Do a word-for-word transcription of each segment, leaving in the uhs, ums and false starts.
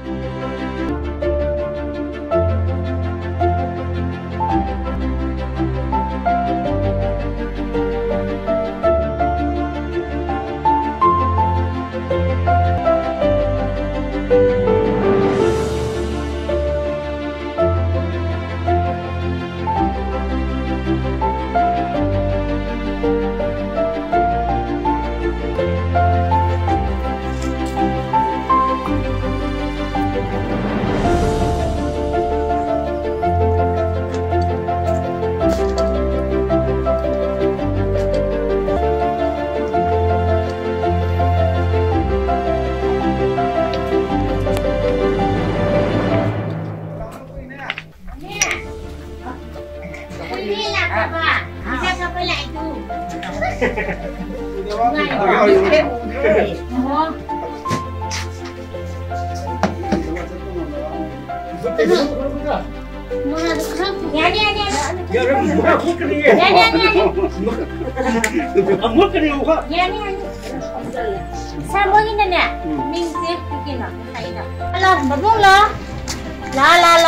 Sambungin na niya. Mingsi, bikin na. Kain na. Ala, bagong lo. La, la, la.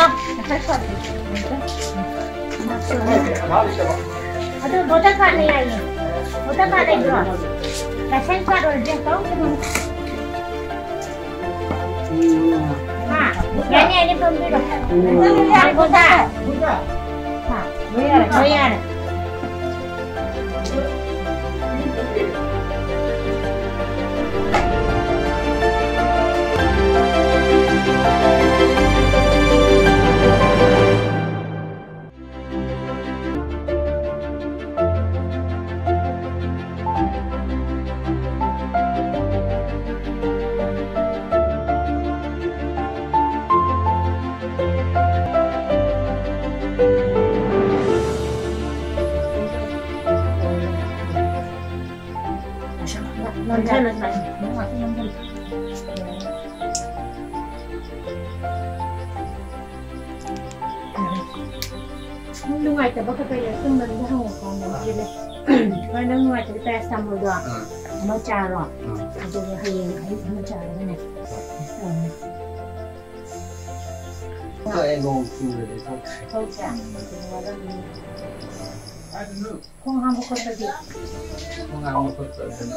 Aduh, botak card नहीं आई है. Botak card नहीं draw. Ration card urgent kau tu. हाँ, यानी यानी पम्पीडो. यानी बोता. हाँ, बोयार, बोयार. Jangan Lu ngoài từ bắc tới là tung lên cái hồ còn nằm kia đây, còn nó ngoài từ ta xăm rồi đó, nó trà rồi, rồi hay hay nó trà cái này. Thôi em ngồi chịu rồi đấy thôi. Thôi trà, không ham một con gì. Không ham một con gì.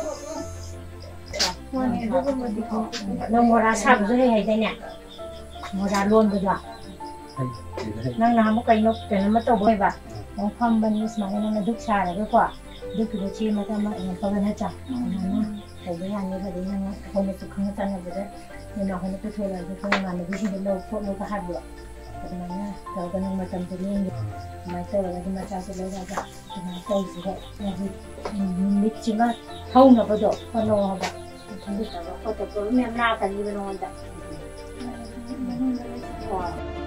Nó mua ra sắm rồi hay thế nhỉ? Mua ra luôn rồi đó. Nang na mo kayo no na matoboy ba ang pamban is mga nang naduk sara ko kwa duk ro chi mata ma ang pagan ha cha na ko ba yan ni ba din na ko ni tukang ta na ba ni na ko ni to thola ko na na bi hin lo ko lo ka ha ba ko na na ka ga nang matam to ni mai to la di ma cha so lo ga ga na to si ko na bi ni chi ma thau na ba do ko no ba ko ta ba ko to ko mi na ka ni ba no da